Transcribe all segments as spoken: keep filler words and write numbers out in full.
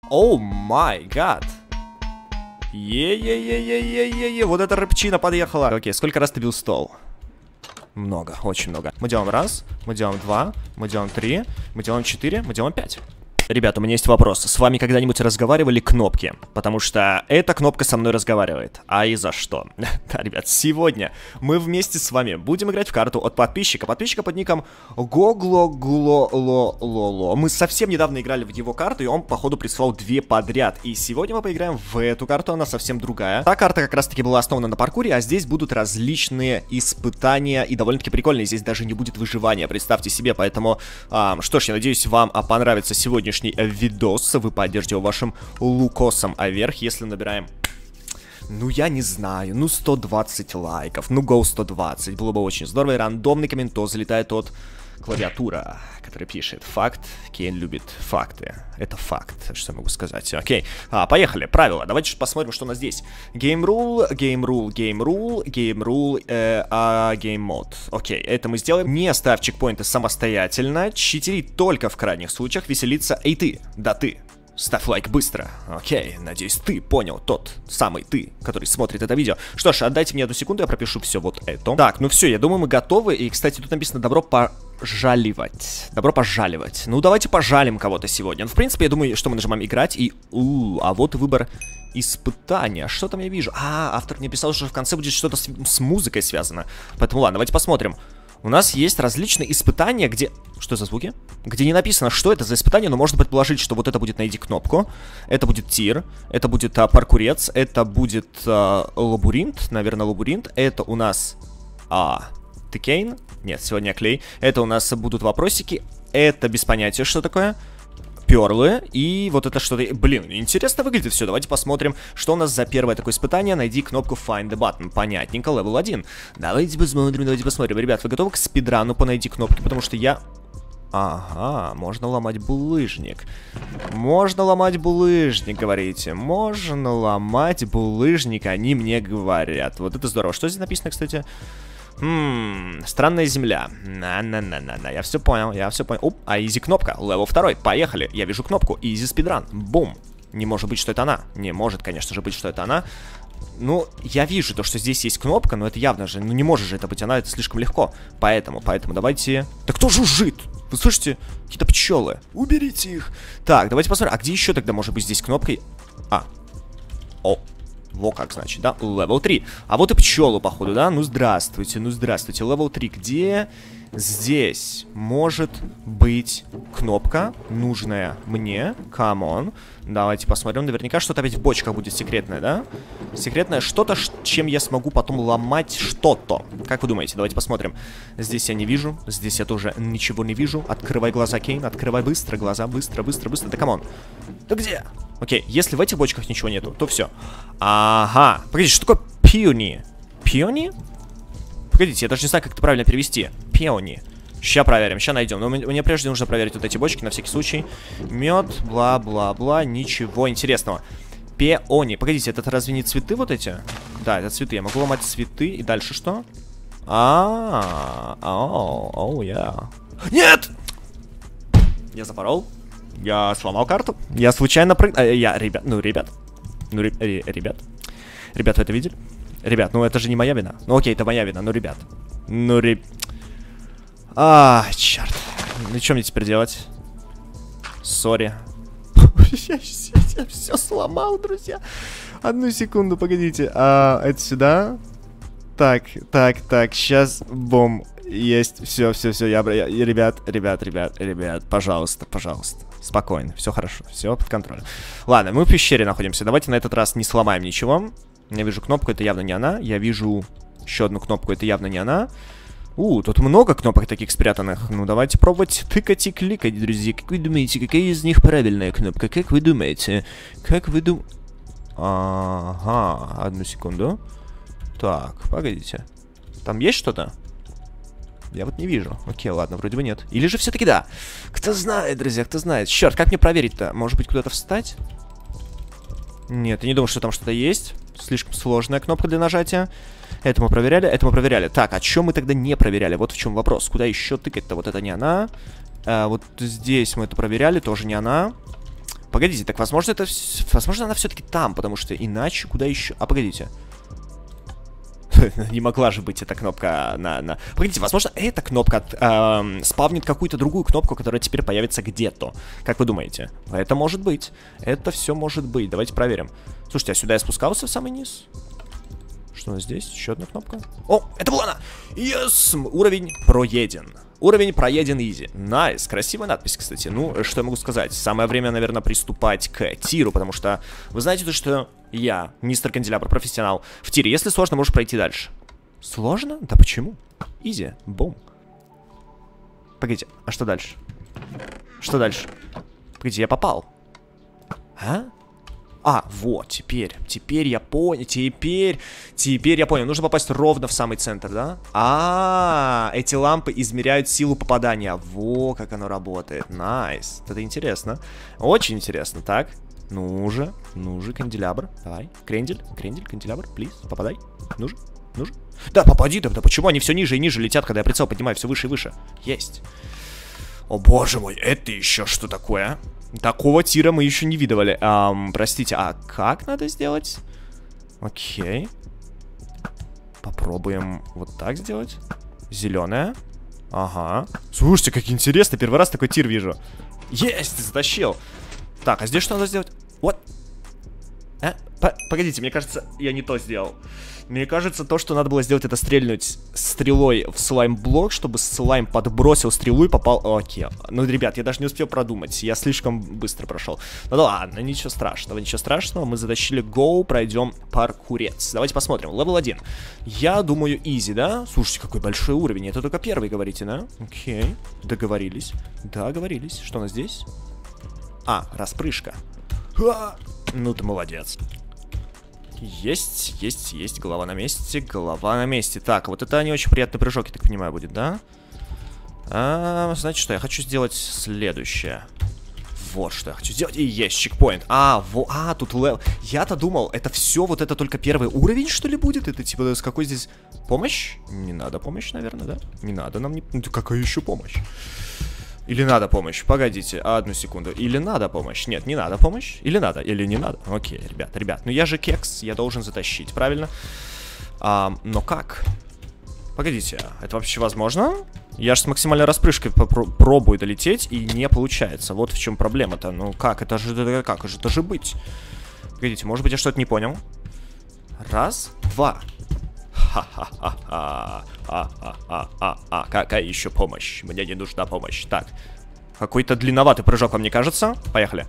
О май гад. Е-е-е-е-е-е-е. Вот эта рыбчина подъехала. Окей, сколько раз ты бил стол? Много, очень много. Мы делаем раз, мы делаем два, мы делаем три, мы делаем четыре, мы делаем пять. Ребята, у меня есть вопрос. С вами когда-нибудь разговаривали кнопки? Потому что эта кнопка со мной разговаривает. А и за что? Да, ребят, сегодня мы вместе с вами будем играть в карту от подписчика. Подписчика под ником Гоглоглолололо. Мы совсем недавно играли в его карту, и он, походу, прислал две подряд. И сегодня мы поиграем в эту карту, она совсем другая. Та карта как раз-таки была основана на паркуре, а здесь будут различные испытания, и довольно-таки прикольные. Здесь даже не будет выживания, представьте себе. Поэтому, а, что ж, я надеюсь, вам а, понравится сегодняшний видос, вы поддержите его вашим лукосом, а вверх, если набираем, ну я не знаю, ну сто двадцать лайков, ну гоу сто двадцать, было бы очень здорово, и рандомный комментоз залетает от клавиатура, который пишет: факт, Кейн любит факты, это факт, что я могу сказать. Окей, а, поехали, правила, давайте посмотрим, что у нас здесь. Game rule, game rule, game rule, game rule, э, а, game mode. Окей, это мы сделаем. Не ставь чекпоинты самостоятельно, читерить только в крайних случаях, веселиться. Эй ты, да ты, ставь лайк быстро. Окей, надеюсь, ты понял, тот самый ты, который смотрит это видео. Что ж, отдайте мне одну секунду, я пропишу все вот это. Так, ну все, я думаю, мы готовы. И, кстати, тут написано: добро пожаливать. Добро пожаливать. Ну, давайте пожалим кого-то сегодня. Ну, в принципе, я думаю, что мы нажимаем играть и... У, а вот и выбор испытания. Что там я вижу? А, автор мне писал, что в конце будет что-то с, с музыкой связано. Поэтому ладно, давайте посмотрим. У нас есть различные испытания, где... Что за звуки? Где не написано, что это за испытание, но можно предположить, что вот это будет «найди кнопку», это будет тир, это будет а, паркурец, это будет а, лабиринт, наверное, лабиринт, это у нас... А, ты Кейн? Нет, сегодня клей. Это у нас будут вопросики, это без понятия, что такое. Перлы, и вот это что-то... Блин, интересно выглядит все. Давайте посмотрим, что у нас за первое такое испытание. Найди кнопку Find the Button. Понятненько, левел один. Давайте посмотрим, давайте посмотрим. Ребят, вы готовы к спидрану по найди кнопки? Потому что я... Ага, можно ломать булыжник. Можно ломать булыжник, говорите. Можно ломать булыжник, они мне говорят. Вот это здорово. Что здесь написано, кстати? Хм, странная земля. На-на-на-на-на, я все понял, я все понял. Оп, а изи кнопка, левел два, поехали. Я вижу кнопку, изи спидран, бум. Не может быть, что это она. Не может, конечно же, быть, что это она. Ну, я вижу то, что здесь есть кнопка, но это явно же, ну не может же это быть она, это слишком легко. Поэтому, поэтому давайте... Да кто жужжит? Вы слышите? Какие-то пчелы. Уберите их. Так, давайте посмотрим, а где еще тогда может быть здесь кнопкой? А. О. Во как, значит, да? левел три. А вот и пчелу, походу, да? Ну, здравствуйте, ну, здравствуйте. левел три. Где здесь может быть кнопка, нужная мне? Come on. Давайте посмотрим. Наверняка что-то опять в бочках будет секретное, да? Секретное что-то, чем я смогу потом ломать что-то. Как вы думаете? Давайте посмотрим. Здесь я не вижу. Здесь я тоже ничего не вижу. Открывай глаза, Кейн. Открывай быстро глаза. Быстро, быстро, быстро. Да, come on. Да где? Окей, если в этих бочках ничего нету, то все. Ага. Погодите, что такое пиони? Пиони? Погодите, я даже не знаю, как это правильно перевести. Пиони. Сейчас проверим, сейчас найдем. Но мне прежде нужно проверить вот эти бочки на всякий случай. Мед, бла-бла-бла, ничего интересного. Пиони. Погодите, это разве не цветы вот эти? Да, это цветы. Я могу ломать цветы. И дальше что? А, оу, оу, я. Нет! Я запорол. Я сломал карту. Я случайно прыг... Я, ребят, ну, ребят. Ну, ре... ребят. Ребят, вы это видели? Ребят, ну это же не моя вина. Ну окей, это моя вина, ну, ребят. Ну, ребят. А, черт. Ну, что мне теперь делать? Сори. Я все сломал, друзья. Одну секунду, погодите. А, это сюда. Так, так, так, сейчас, бом. Есть, все, все, все, я, я, ребят, ребят, ребят, ребят, пожалуйста, пожалуйста, спокойно, все хорошо, все под контролем. Ладно, мы в пещере находимся, давайте на этот раз не сломаем ничего. Я вижу кнопку, это явно не она, я вижу еще одну кнопку, это явно не она. У, тут много кнопок таких спрятанных, ну давайте пробовать тыкать и кликать, друзья. Как вы думаете, какая из них правильная кнопка, как вы думаете, как вы думаете? Ага, одну секунду. Так, погодите, там есть что-то? Я вот не вижу. Окей, ладно, вроде бы нет. Или же все-таки да. Кто знает, друзья, кто знает. Черт, как мне проверить-то? Может быть, куда-то встать? Нет, я не думаю, что там что-то есть. Слишком сложная кнопка для нажатия. Это мы проверяли, это мы проверяли. Так, а что мы тогда не проверяли? Вот в чем вопрос. Куда еще тыкать-то? Вот это не она. А, вот здесь мы это проверяли, тоже не она. Погодите, так возможно это... Возможно она все-таки там, потому что иначе куда еще... А, погодите. Не могла же быть эта кнопка на... на... Погодите, возможно эта кнопка э, спавнит какую-то другую кнопку, которая теперь появится где-то. Как вы думаете? Это может быть. Это все может быть. Давайте проверим. Слушайте, а сюда я спускался в самый низ? Что у нас здесь? Еще одна кнопка. О, это была она! Yes! Уровень проеден. Уровень проеден изи. Найс. Красивая надпись, кстати. Ну, что я могу сказать? Самое время, наверное, приступать к тиру, потому что вы знаете то, что я, мистер Канделябр, профессионал в тире. Если сложно, можешь пройти дальше. Сложно? Да почему? Изи. Бум. Погодите, а что дальше? Что дальше? Погодите, я попал. А? А, вот, теперь, теперь я понял, теперь, теперь я понял, нужно попасть ровно в самый центр, да? А, эти лампы измеряют силу попадания, во, как оно работает, найс, это интересно, очень интересно, так, ну же, ну же, канделябр, давай, крендель, крендель, канделябр, плиз, попадай, ну же, ну же, да, попади, да, да почему они все ниже и ниже летят, когда я прицел поднимаю все выше и выше, есть, о боже мой, это еще что такое? Такого тира мы еще не видывали. Эм, простите, а как надо сделать? Окей. Попробуем вот так сделать. Зеленая. Ага. Слушайте, как интересно. Первый раз такой тир вижу. Есть, затащил. Так, а здесь что надо сделать? Вот. А? Погодите, мне кажется, я не то сделал. Мне кажется, то, что надо было сделать, это стрельнуть стрелой в слайм-блок, чтобы слайм подбросил стрелу и попал... Окей. Ну, ребят, я даже не успел продумать. Я слишком быстро прошел. Ну да ладно, ничего страшного, ничего страшного. Мы затащили гоу, пройдем паркурец. Давайте посмотрим. Левел один. Я думаю, изи, да? Слушайте, какой большой уровень. Это только первый, говорите, да? Окей. Договорились. Договорились. Что у нас здесь? А, распрыжка. Ха! Ну ты молодец. Есть, есть, есть, голова на месте, голова на месте. Так, вот это не очень приятный прыжок, я так понимаю, будет, да? А, значит, что я хочу сделать следующее. Вот что я хочу сделать. И есть чекпоинт. А, во, а, тут левел. Я-то думал, это все, вот это только первый уровень, что ли, будет? Это типа, с какой здесь помощь? Не надо помощь, наверное, да? Не надо нам не... Ну, какая еще помощь? Или надо помощь? Погодите, одну секунду. Или надо помощь? Нет, не надо помощь. Или надо, или не надо. Окей, ребят, ребят. Ну я же кекс, я должен затащить, правильно? А, но как? Погодите, это вообще возможно? Я же с максимальной распрыжкой пробую долететь, и не получается. Вот в чем проблема-то. Ну как, это же, как же это же быть? Погодите, может быть, я что-то не понял? Раз, два. Ха-ха-ха-ха. А-а-а-а-а. Какая еще помощь? Мне не нужна помощь. Так. Какой-то длинноватый прыжок, вам не кажется? Поехали.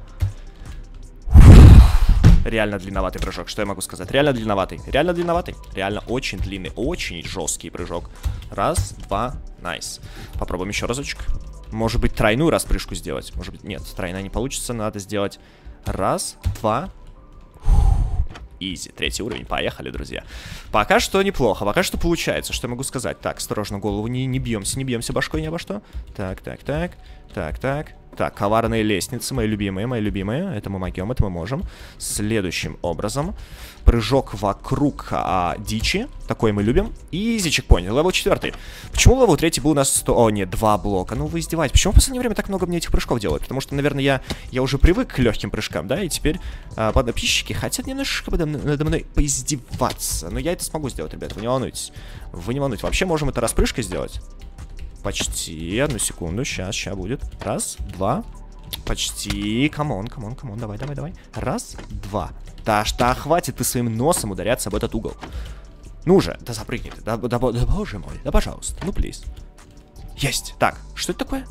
Реально длинноватый прыжок. Что я могу сказать? Реально длинноватый. Реально длинноватый. Реально очень длинный. Очень жесткий прыжок. Раз, два. Найс. Попробуем еще разочек. Может быть, тройную распрыжку сделать. Может быть, нет. Тройная не получится. Надо сделать раз, два. Изи, третий уровень, поехали, друзья. Пока что неплохо, пока что получается. Что я могу сказать? Так, осторожно, голову не, не бьемся, не бьемся башкой ни обо что. Так, так, так, так, так. Так, коварные лестницы, мои любимые, мои любимые. Это мы могем, это мы можем. Следующим образом. Прыжок вокруг а, дичи. Такой мы любим. Изи чекпоинт, левел четвертый. Почему левел третий был у нас сто... О, нет, два блока. Ну вы издеваетесь. Почему в последнее время так много мне этих прыжков делают? Потому что, наверное, я, я уже привык к легким прыжкам, да? И теперь а, подписчики хотят немножко надо мной поиздеваться. Но я это смогу сделать, ребят, вы не волнуйтесь. Вы не волнуйтесь. Вообще можем это распрыжкой сделать. Почти, одну секунду, сейчас, сейчас будет. Раз, два, почти, камон, камон, камон, давай, давай, давай. Раз, два. Да, что, хватит ты своим носом ударяться об этот угол. Ну же, да запрыгни ты, да, да, да, да, боже мой, да пожалуйста, ну плиз. Есть, так, что это такое?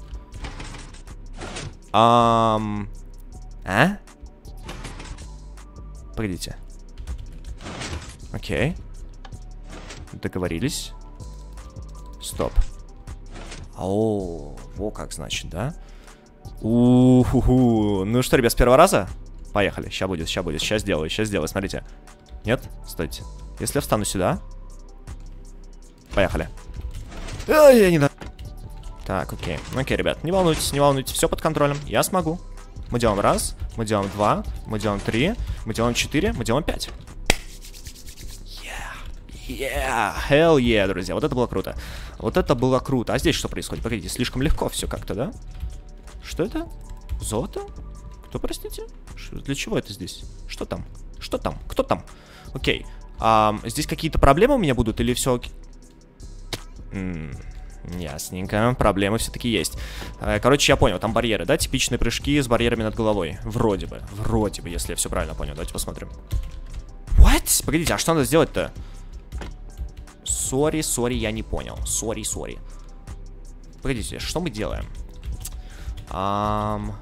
Ам... А? Погодите. Окей. Договорились. Стоп. О, во как значит, да? У-ху-ху. Ну что, ребят, с первого раза? Поехали, сейчас будет, сейчас будет, сейчас сделаю, сейчас сделаю, смотрите. Нет? Стойте. Если я встану сюда. Поехали. Ай, я не да. Так, окей. Окей, ребят, не волнуйтесь, не волнуйтесь, все под контролем, я смогу. Мы делаем раз, мы делаем два, мы делаем три, мы делаем четыре, мы делаем пять. Yeah, hell yeah, друзья, вот это было круто. Вот это было круто. А здесь что происходит? Погодите, слишком легко все как-то, да? Что это? Золото? Кто, простите? Ш для чего это здесь? Что там? Что там? Кто там? Окей. А, здесь какие-то проблемы у меня будут или все окей? Ясненько, проблемы все-таки есть. Короче, я понял, там барьеры, да? Типичные прыжки с барьерами над головой. Вроде бы, вроде бы, если я все правильно понял. Давайте посмотрим. What? Погодите, а что надо сделать-то? Сори, сори, я не понял. Сори, сори. Погодите, что мы делаем? Ам...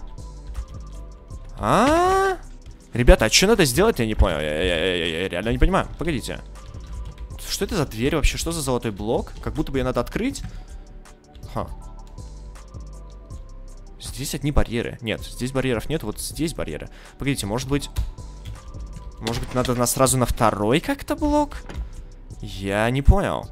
А? Ребята, а что надо сделать, я не понял. Я, я, я, я реально не понимаю. Погодите. Что это за дверь вообще? Что за золотой блок? Как будто бы ее надо открыть. Ха. Здесь одни барьеры. Нет, здесь барьеров нет, вот здесь барьеры. Погодите, может быть... Может быть, надо нас сразу на второй как-то блок? Я не понял.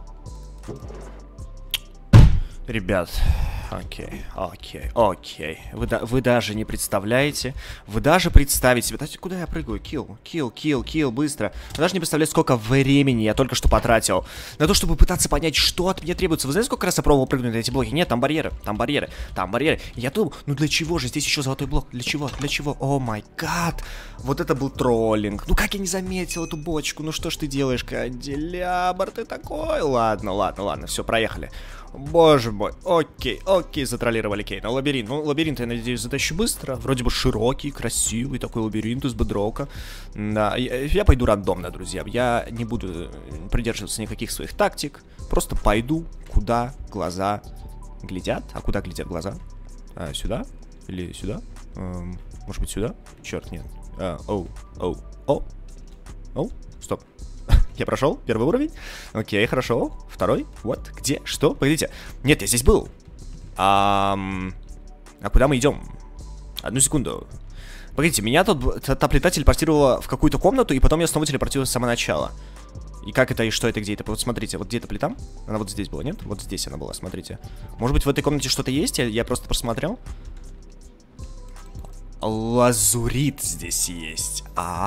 Ребят... Окей, окей, окей. Вы, да, вы даже не представляете. Вы даже представить себе... Дайте, куда я прыгаю? Килл, килл, килл, килл, быстро. Вы даже не представляете, сколько времени я только что потратил на то, чтобы пытаться понять, что от меня требуется. Вы знаете, сколько раз я пробовал прыгнуть на эти блоки? Нет, там барьеры, там барьеры, там барьеры. Я думал, ну для чего же здесь еще золотой блок? Для чего? Для чего? О май гад. Вот это был троллинг. Ну как я не заметил эту бочку? Ну что ж ты делаешь, канделябр, ты такой? Ладно, ладно, ладно, все, проехали. Боже мой, окей, окей, затроллировали Кейна. Лабиринт, ну лабиринт, я надеюсь, затащу быстро. Вроде бы широкий, красивый такой лабиринт из бедрока. Да, я, я пойду рандомно, друзья. Я не буду придерживаться никаких своих тактик. Просто пойду, куда глаза глядят. А куда глядят глаза? А, сюда? Или сюда? Эм, может быть сюда? Черт, нет. А, оу, оу, оу, оу, стоп. Я прошел первый уровень. Окей, хорошо. Второй. Вот. Где? Что? Погодите. Нет, я здесь был. А, а куда мы идем? Одну секунду. Погодите, меня тут та, та плита телепортировала в какую-то комнату, и потом я снова телепортировал с самого начала. И как это, и что это, где это? Вот смотрите, вот где эта плита? Она вот здесь была, нет? Вот здесь она была, смотрите. Может быть, в этой комнате что-то есть? Я, я просто просмотрел. Лазурит здесь есть.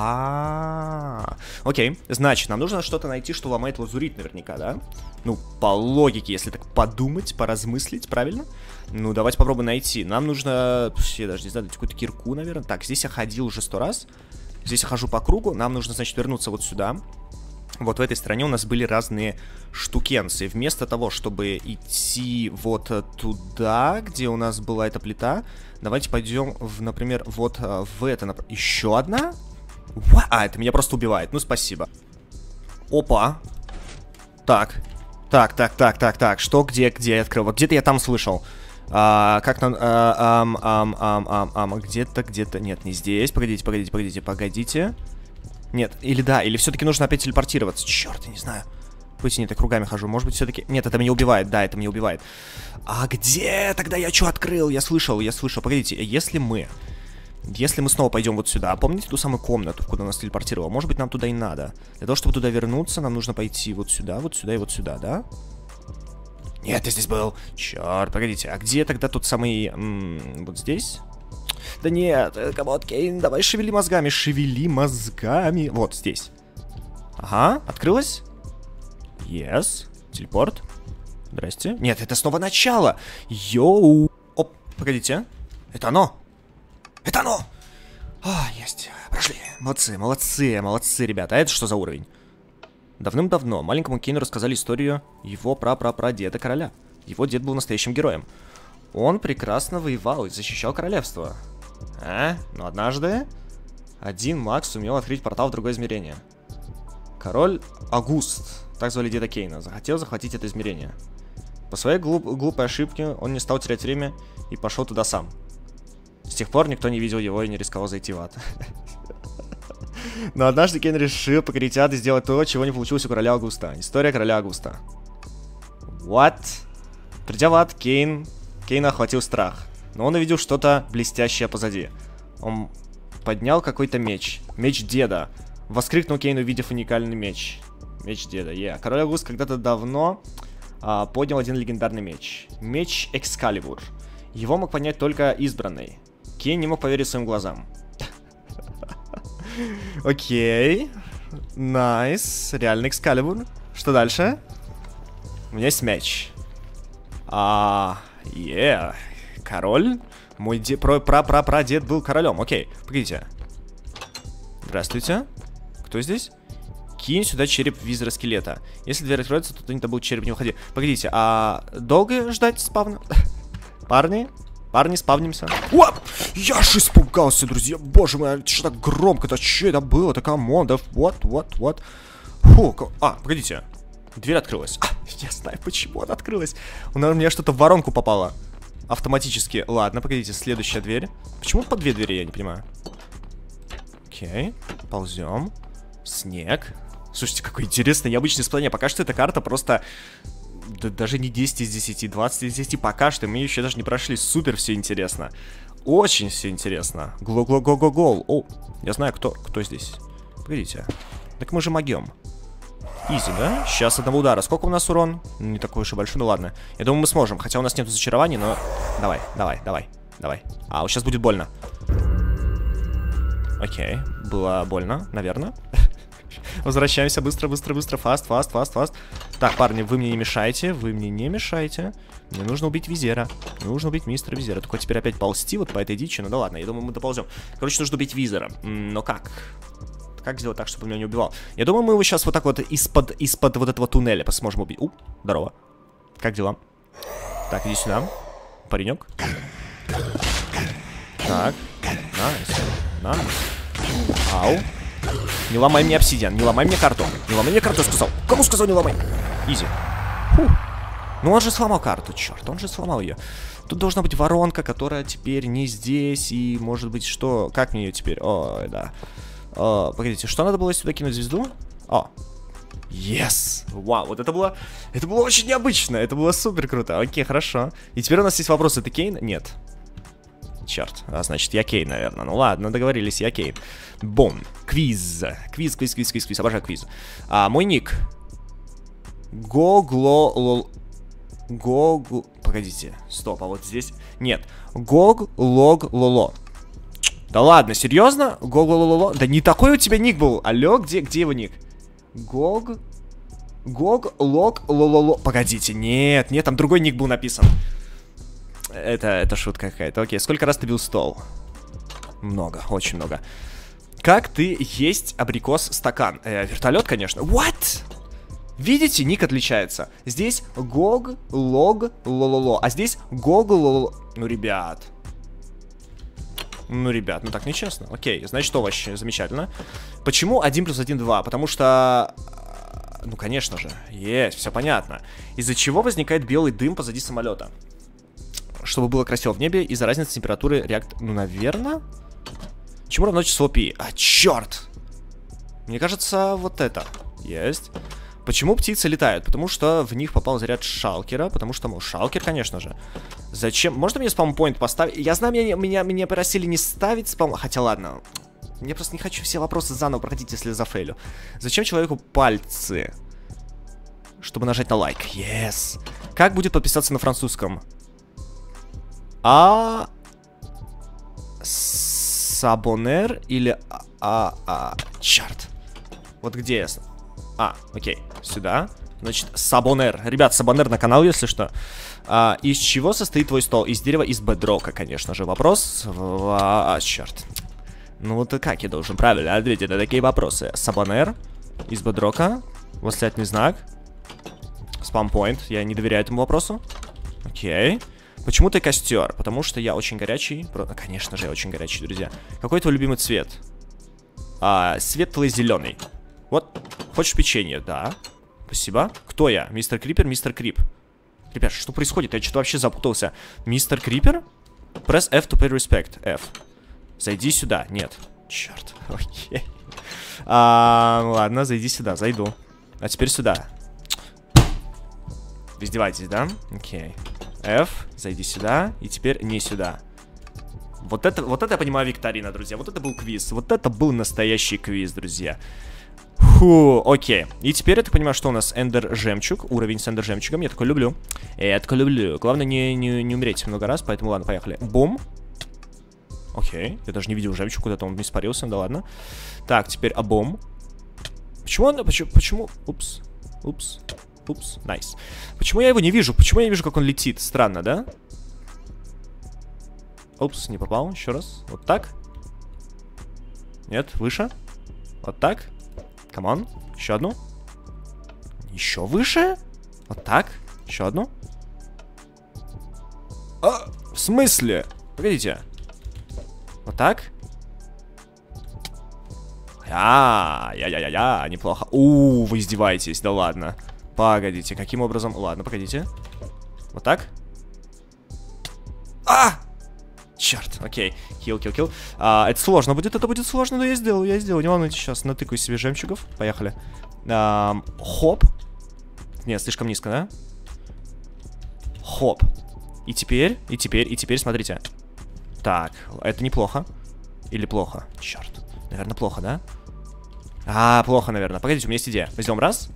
А-а-а. Окей, значит, нам нужно что-то найти, что ломает лазурит наверняка, да? Ну, по логике, если так подумать, поразмыслить, правильно? Ну, давайте попробуем найти. Нам нужно... Я даже не знаю, какую-то кирку, наверное. Так, здесь я ходил уже сто раз. Здесь я хожу по кругу. Нам нужно, значит, вернуться вот сюда. Вот в этой стороне у нас были разные штукенцы. Вместо того, чтобы идти вот туда, где у нас была эта плита, давайте пойдем, в, например, вот в это. Нап... Еще одна? А, это меня просто убивает. Ну, спасибо. Опа. Так. Так, так, так, так, так. Что, где, где я открыл? Вот где-то я там слышал. А, как нам... А, ам, ам, ам, ам, ам, где-то, где-то... Нет, не здесь. Погодите, погодите, погодите, погодите. Нет, или да, или все-таки нужно опять телепортироваться. Черт, я не знаю. Пусть нет, я кругами хожу. Может быть, все-таки... Нет, это меня убивает. Да, это меня убивает. А где тогда я что открыл? Я слышал, я слышал. Погодите, если мы... Если мы снова пойдем вот сюда, помните ту самую комнату, куда нас телепортировало? Может быть, нам туда и надо. Для того, чтобы туда вернуться, нам нужно пойти вот сюда, вот сюда и вот сюда, да? Нет, я здесь был. Черт, погодите, а где тогда тот самый... М-м, вот здесь? Да нет, камон, Кейн, давай шевели мозгами, шевели мозгами. Вот здесь. Ага, открылось? Yes. Телепорт. Здрасте. Нет, это снова начало. Йоу. Оп, погодите. Это оно. Это оно. А, есть. Прошли. Молодцы, молодцы, молодцы, ребята. А это что за уровень? Давным-давно маленькому Кейну рассказали историю его пра-пра-пра-деда короля. Его дед был настоящим героем. Он прекрасно воевал и защищал королевство. А? Но однажды один маг сумел открыть портал в другое измерение. Король Агуст, так звали деда Кейна, захотел захватить это измерение. По своей глуп глупой ошибке он не стал терять время и пошел туда сам. С тех пор никто не видел его и не рисковал зайти в ад. Но однажды Кейн решил покорить ад и сделать то, чего не получилось у короля Агуста. История короля Агуста. What? Придя в ад, Кейн... Кейна охватил страх. Но он увидел что-то блестящее позади. Он поднял какой-то меч. Меч деда. Воскликнул Кейн, увидев уникальный меч. Меч деда, yeah. Король Агуст когда-то давно а, поднял один легендарный меч. Меч Экскалибур. Его мог понять только избранный. Кейн не мог поверить своим глазам. Окей. Найс. Реальный Экскалибур. Что дальше? У меня есть меч. А, е. Король Мой де... пра-пра-прадед был королем. Окей, погодите. Здравствуйте. Кто здесь? Кинь сюда череп визора скелета. Если дверь откроется, то не был череп, не уходи. Погодите, а долго ждать спавна? Парни? Парни, спавнимся. О! Я ж испугался, друзья. Боже мой, что так громко-то? Что это было? Это команда. Вот, вот, вот. Фу, а, погодите. Дверь открылась. А, я знаю, почему она открылась. У меня что-то в воронку попало. Автоматически. Ладно, погодите, следующая дверь. Почему по две двери, я не понимаю. Окей, ползем. Снег. Слушайте, какое интересное, необычное испытание. Пока что эта карта просто... Да, даже не десять из десяти, двадцать из десяти. Пока что мы еще даже не прошли. Супер все интересно. Очень все интересно. Гло-гло-го-го-гол. О, я знаю, кто, кто здесь. Погодите. Так мы же могем. Изи, да? Сейчас одного удара. Сколько у нас урон? Не такой уж и большой, ну ладно. Я думаю, мы сможем. Хотя у нас нету зачарований, но... Давай, давай, давай, давай. А, вот сейчас будет больно. Окей, было больно, наверное. Возвращаемся быстро, быстро, быстро. Фаст, фаст, фаст, фаст. Так, парни, вы мне не мешайте. Вы мне не мешайте. Мне нужно убить Визера. Мне нужно убить мистера Визера. Только теперь опять ползти вот по этой дичи. Ну да ладно, я думаю, мы доползем. Короче, нужно убить Визера. Но как? Как сделать так, чтобы он меня не убивал? Я думаю, мы его сейчас вот так вот из-под из-под вот этого туннеля сможем убить. У, здорово. Как дела? Так, иди сюда. Паренек. Так. Найс. Найс. Ау. Не ломай мне обсидиан, не ломай мне карту. Не ломай мне карту, сказал. Кому сказал не ломай? Изи. Фу. Ну он же сломал карту, черт, он же сломал ее. Тут должна быть воронка, которая теперь не здесь. И может быть что? Как мне ее теперь? Ой, да. О, погодите, что надо было сюда кинуть звезду? О. Yes! Вау, вот это было... Это было очень необычно, это было супер круто. Окей, хорошо. И теперь у нас есть вопрос, это Кейн? Нет. Черт, а значит я Кейн, наверное. Ну ладно, договорились, я Кейн. Бом. Квиз. Квиз, квиз, квиз, квиз, квиз. Обожаю квиз. А, мой ник. Гогло... Гог... Погодите, стоп, а вот здесь... Нет. Гог, лог, лоло. Да ладно, серьезно? Гог-лоло-ло? Да не такой у тебя ник был. Алло, где, где его ник? Гог... Гог, лог, лололо. Погодите, нет, нет, там другой ник был написан. Это, это шутка какая-то. Окей, сколько раз ты бил стол? Много, очень много. Как ты есть абрикос стакан? Э, вертолет, конечно. What? Видите, ник отличается. Здесь гог, лог, лололо. А здесь гог, лололо. Ну, ребят. Ну, ребят, ну так нечестно. Окей, значит, овощи, замечательно. Почему один плюс один два? Потому что... Ну, конечно же, есть, все понятно. Из-за чего возникает белый дым позади самолета? Чтобы было красиво в небе, из-за разницы температуры реактора... Ну, наверное? Чему равно число пи? А, черт! Мне кажется, вот это. Есть. Почему птицы летают? Потому что в них попал заряд шалкера. Потому что, мол, шалкер, конечно же. Зачем? Можно мне спаунпоинт поставить? Я знаю, меня, меня, меня просили не ставить спаун... Хотя, ладно. Я просто не хочу все вопросы заново проходить, если зафейлю. Зачем человеку пальцы? Чтобы нажать на лайк. Yes. Как будет подписаться на французском? А... Сабонер или... А... а... а... Черт. Вот где я... А, окей. Сюда. Значит, сабонер. Ребят, сабонер на канал, если что. А, из чего состоит твой стол? Из дерева, из бедрока, конечно же. Вопрос... А, черт. Ну вот и как я должен правильно ответить на такие вопросы? Сабонер. Из бедрока. Восклицательный знак. Спампоинт. Я не доверяю этому вопросу. Окей. Почему ты костер? Потому что я очень горячий. Конечно же, я очень горячий, друзья. Какой твой любимый цвет? А, светлый зеленый. Вот. Хочешь печенье? Да. Спасибо. Кто я? Мистер Крипер, мистер Крип. Ребят, что происходит? Я что-то вообще запутался. Мистер Крипер? Press F to pay respect. F. Зайди сюда. Нет. Черт. Окей. А, ладно, зайди сюда. Зайду. А теперь сюда. Вы издеваетесь, да? Окей. F. Зайди сюда. И теперь не сюда. Вот это, вот это я понимаю викторина, друзья. Вот это был квиз. Вот это был настоящий квиз, друзья. Фу, окей. И теперь я так понимаю, что у нас эндер жемчуг. Уровень с эндер жемчугом. Я такой люблю. Я такой люблю. Главное не, не, не умереть много раз. Поэтому ладно, поехали. Бум. Окей. Я даже не видел жемчуг. Куда-то он испарился. Да ладно. Так, теперь абом. Почему он... Почему... почему... Упс. Упс. Упс. Найс. Почему я его не вижу? Почему я не вижу, как он летит? Странно, да? Опс, не попал. Еще раз. Вот так. Нет, выше. Вот так. Камон. Еще одну. Еще выше. Вот так. Еще одну. А, в смысле? Погодите. Вот так. А, я-я-я-я, неплохо. У, вы издеваетесь, да ладно. Погодите, каким образом? Ладно, погодите. Вот так. А! Черт, окей. Килл, килл, килл. А, это сложно будет, это будет сложно, но я сделал, я сделал. Не волнуйтесь, сейчас натыкаю себе жемчугов. Поехали. А, хоп. Нет, слишком низко, да? Хоп. И теперь, и теперь, и теперь, смотрите. Так, это неплохо. Или плохо? Черт. Наверное, плохо, да? А, плохо, наверное. Погодите, у меня есть идея. Возьмем раз.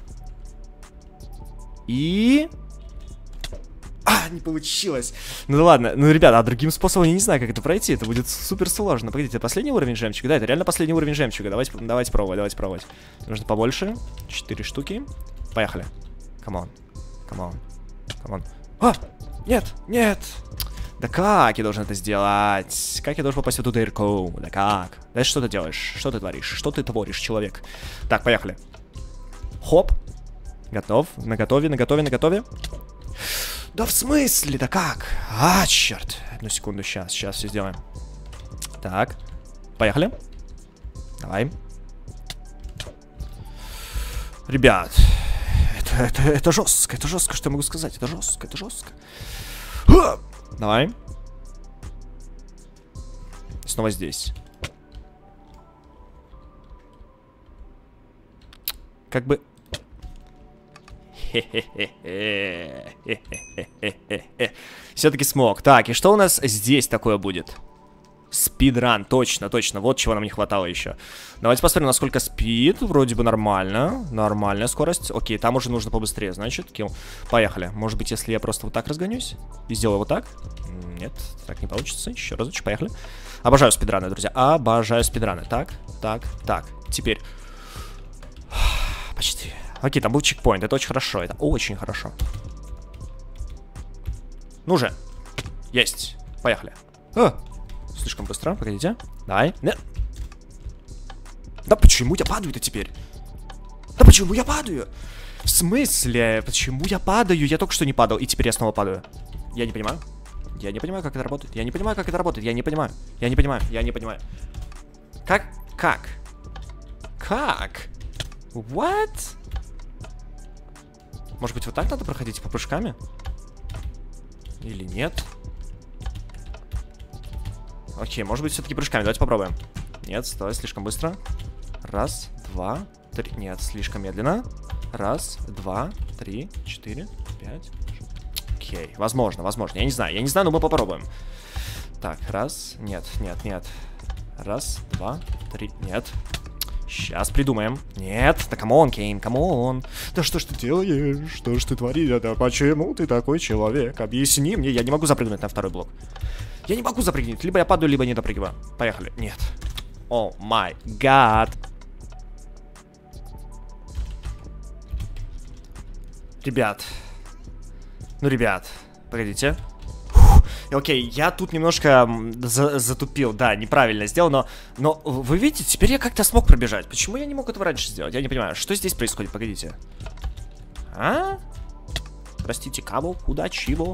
И... А, не получилось. Ну ладно, ну, ребята, а другим способом я не знаю, как это пройти. Это будет супер сложно. Погодите, последний уровень жемчуга? Да, это реально последний уровень жемчуга. Давайте, давайте пробовать, давайте пробовать. Нужно побольше. Четыре штуки. Поехали. Камон. Камон. Камон. А! Нет! Нет! Да как я должен это сделать? Как я должен попасть в эту дырку? Да как? Да что ты делаешь? Что ты творишь? Что ты творишь, человек? Так, поехали. Хоп. Готов. Наготове, наготове, наготове. Да в смысле? Да как? А, черт. Одну секунду, сейчас, сейчас все сделаем. Так. Поехали. Давай. Ребят. Это, это, это жестко, это жестко, что я могу сказать? Это жестко, это жестко. Давай. Снова здесь. Как бы... Все-таки смог. Так, и что у нас здесь такое будет? Спидран, точно, точно. Вот чего нам не хватало еще. Давайте посмотрим, насколько спид. Вроде бы нормально. Нормальная скорость. Окей, там уже нужно побыстрее, значит. Килл. Поехали. Может быть, если я просто вот так разгонюсь и сделаю вот так? Нет, так не получится. Еще разочек, поехали. Обожаю спидраны, друзья. Обожаю спидраны. Так, так, так. Теперь. Почти. Окей, там был чекпоинт. Это очень хорошо. Это очень хорошо. Ну же. Есть. Поехали. А! Слишком быстро, погодите. Давай. Нет. Да почему я падаю-то теперь? Да почему я падаю? В смысле? Почему я падаю? Я только что не падал, и теперь я снова падаю. Я не понимаю. Я не понимаю, как это работает. Я не понимаю, как это работает. Я не понимаю. Я не понимаю. Я не понимаю. Как? Как? Как? What? Может быть, вот так надо проходить по прыжками? Или нет? Окей, может быть, все-таки прыжками. Давайте попробуем. Нет, стой, слишком быстро. Раз, два, три. Нет, слишком медленно. Раз, два, три, четыре, пять. Окей, возможно, возможно. Я не знаю, я не знаю, но мы попробуем. Так, раз. Нет, нет, нет. Раз, два, три. Нет. Сейчас придумаем. Нет, да камон, Кейн, камон. Да что ж ты делаешь? Что ж ты творишь? Да почему ты такой человек? Объясни мне, я не могу запрыгнуть на второй блок. Я не могу запрыгнуть. Либо я падаю, либо не допрыгиваю. Поехали. Нет. О май гад. Ребят. Ну, ребят. Погодите. Окей, я тут немножко за затупил. Да, неправильно сделал, но... Но вы видите, теперь я как-то смог пробежать. Почему я не мог этого раньше сделать? Я не понимаю. Что здесь происходит? Погодите. А? Простите, кого? Куда? Чего?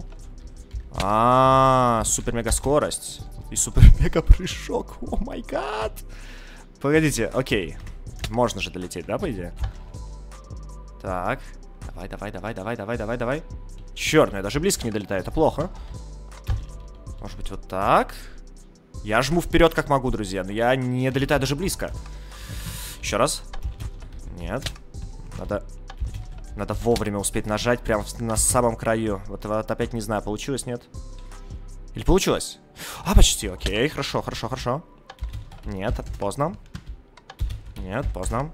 А, супер-мега скорость. И супер-мега прыжок. О май гад. Погодите, окей. Можно же долететь, да, по идее? Так. Давай, давай, давай, давай, давай, давай, давай. Черт, ну я даже близко не долетаю, это плохо. Может быть, вот так. Я жму вперед, как могу, друзья. Но я не долетаю даже близко. Еще раз. Нет. Надо... Надо вовремя успеть нажать прямо на самом краю. Вот, вот опять не знаю, получилось, нет? Или получилось? А, почти, окей, хорошо, хорошо, хорошо. Нет, поздно. Нет, поздно.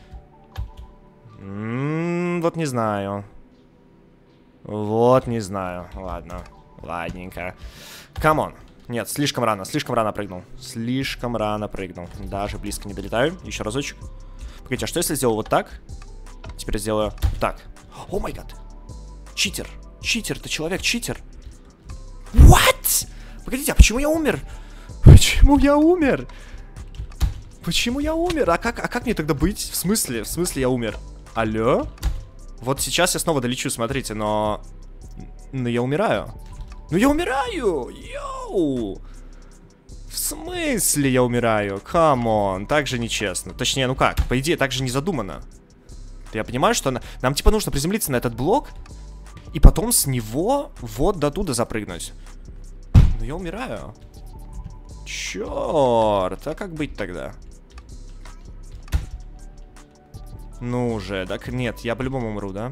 М-м, вот не знаю. Вот не знаю. Ладно, ладненько. Камон. Нет, слишком рано, слишком рано прыгнул. Слишком рано прыгнул. Даже близко не долетаю. Еще разочек. Погодите, а что если сделал вот так? Теперь сделаю так. О май гад. Читер. Читер, ты человек, читер. What? Погодите, а почему я умер? Почему я умер? Почему я умер? А как, а как мне тогда быть? В смысле? В смысле я умер? Алло? Вот сейчас я снова долечу, смотрите, но... Но я умираю. Ну я умираю! Йоу! В смысле я умираю? Камон, так же нечестно. Точнее, ну как? По идее, так же не задумано. Я понимаю, что на... нам типа нужно приземлиться на этот блок и потом с него вот до туда запрыгнуть. Но я умираю. Черт, а как быть тогда? Ну уже, так нет, я по-любому умру, да?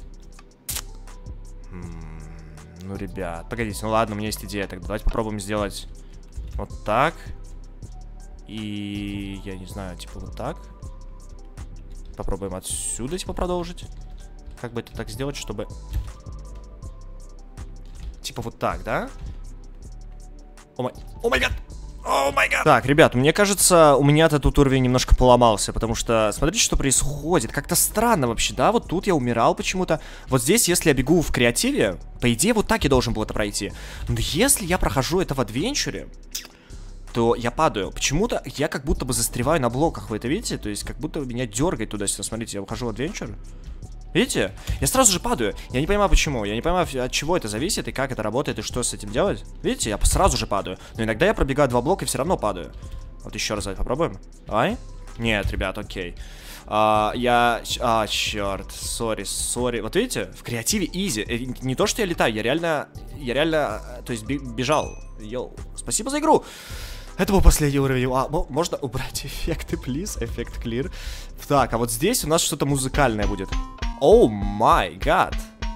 М-м, ну, ребят, погодите, ну ладно, у меня есть идея. Так, давайте попробуем сделать вот так. И я не знаю, типа вот так. Попробуем отсюда, типа, продолжить. Как бы это так сделать, чтобы... Типа вот так, да? О май... О май гад! О май гад! Так, ребят, мне кажется, у меня-то тут уровень немножко поломался, потому что, смотрите, что происходит. Как-то странно вообще, да? Вот тут я умирал почему-то. Вот здесь, если я бегу в креативе, по идее, вот так я должен был это пройти. Но если я прохожу это в адвенчуре, то я падаю. Почему-то я как будто бы застреваю на блоках, вы это видите? То есть, как будто меня дергает туда-сюда. Смотрите, я ухожу в адвенчур. Видите? Я сразу же падаю. Я не понимаю, почему. Я не понимаю, от чего это зависит и как это работает, и что с этим делать. Видите? Я сразу же падаю. Но иногда я пробегаю два блока и все равно падаю. Вот еще раз давай попробуем. Давай. Нет, ребят, окей. А, я... А, черт. Сори, сори. Вот видите? В креативе изи. Не то, что я летаю, я реально... Я реально... То есть бежал. Йоу. Спасибо за игру. Это был последний уровень. А, можно убрать эффекты, плиз? Эффект clear. Так, а вот здесь у нас что-то музыкальное будет. Оу май гад.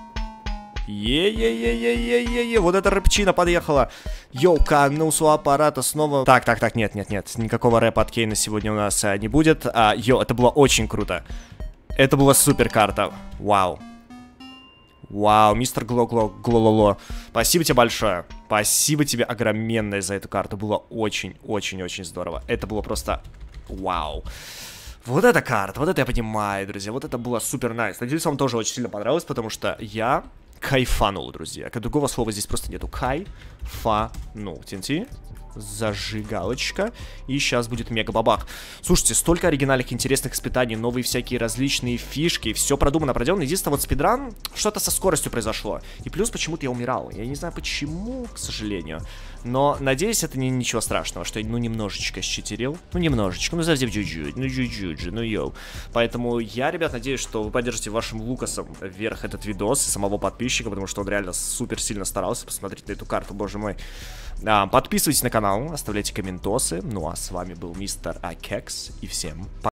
Е-е-е-е-е-е-е. Вот эта рэпчина подъехала. Йоу, канусу аппарата снова. Так, так, так, нет, нет, нет. Никакого рэпа от Кейна сегодня у нас а, не будет. А, йоу, это было очень круто. Это была супер карта. Вау. Вау, мистер Гло-Гло-Гло-Ло. Спасибо тебе большое. Спасибо тебе огроменное за эту карту. Было очень-очень-очень здорово. Это было просто вау. Вот эта карта, вот это я понимаю, друзья. Вот это было супер найс. Надеюсь, вам тоже очень сильно понравилось, потому что я кайфанул, друзья. Другого слова здесь просто нету. Кайфанул. ти эн ти. Зажигалочка. И сейчас будет мега-бабах. Слушайте, столько оригинальных, интересных испытаний, новые всякие различные фишки. Все продумано, проделано. Единственное, вот спидран, что-то со скоростью произошло. И плюс почему-то я умирал. Я не знаю почему, к сожалению. Но, надеюсь, это не ничего страшного, что я, ну, немножечко считерил. Ну, немножечко, ну, совсем чуть-чуть, ну, чуть-чуть же, ну, йоу. Поэтому я, ребят, надеюсь, что вы поддержите вашим Лукасом вверх этот видос и самого подписчика, потому что он реально супер сильно старался посмотреть на эту карту, боже мой. А, подписывайтесь на канал, оставляйте комментосы. Ну, а с вами был мистер Акекс, и всем пока.